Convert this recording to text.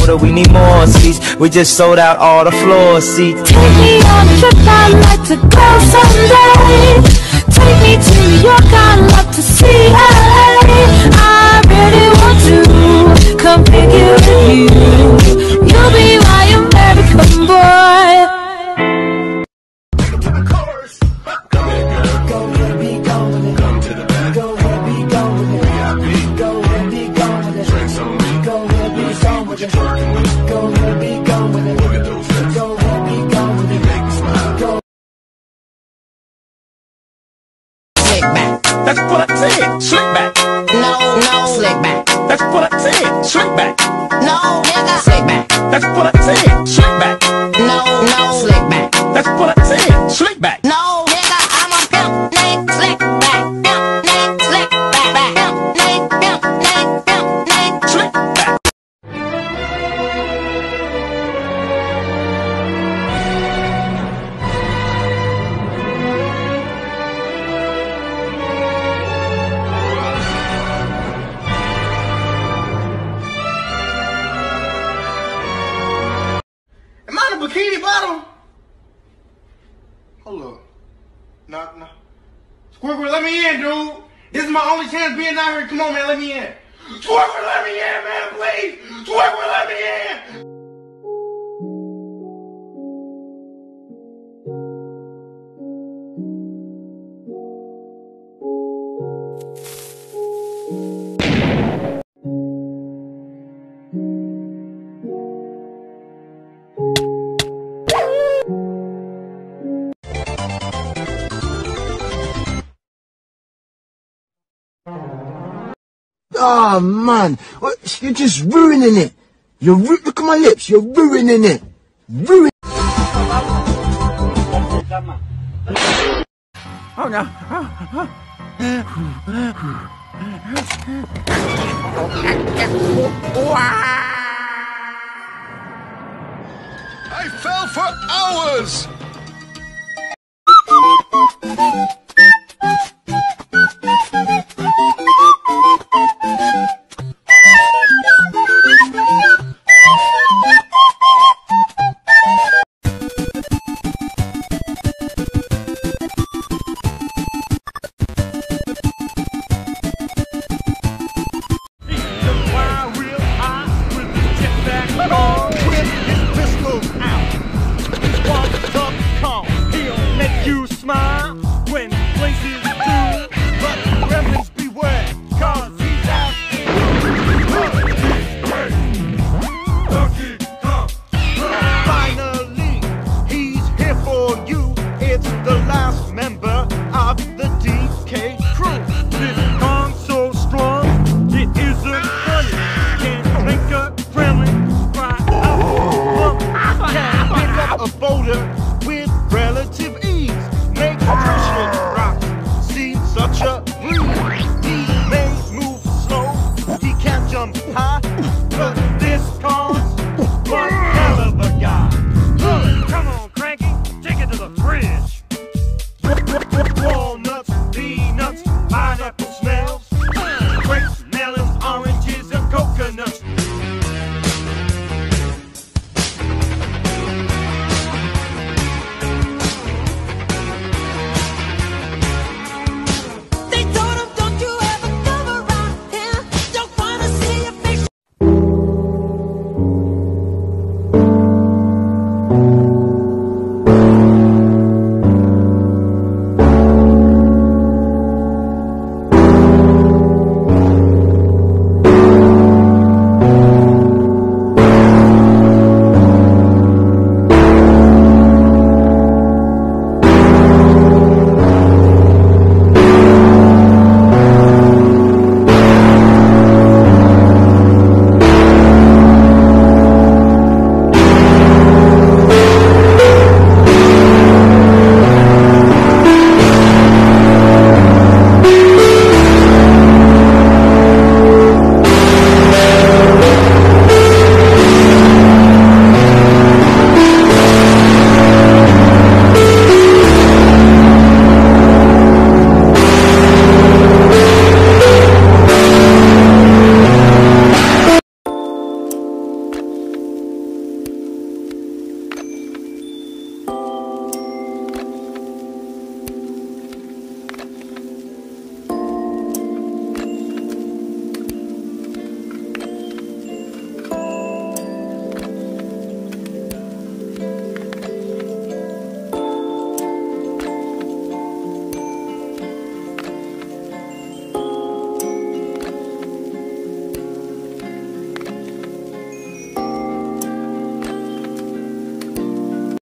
order, we need more seats. We just sold out all the floor seats. Take me on a trip, I'd like to go someday. Take me to New York, I'd love to see LA. I really want to come pick you with you. You'll be my American boy. That's what I said. Slick back. No, slick back. That's what I said. Slick back. No, nigga. Slick back. That's what I said. Slick back. No, slick back. That's what I said. Slick back. No, nigga, I'm a pimp named Slick Back. Pimp named Slick Back. Pimp named Slick back. Am I in a bikini bottom? Hold up. Nah. Squidward, let me in, dude. This is my only chance being out here. Come on, man, let me in. Squidward, let me in, man, please. Squidward, let me in. Oh man, you're just ruining it. Look at my lips, you're ruining it. Oh no. I fell for hours. He'll make you smile when places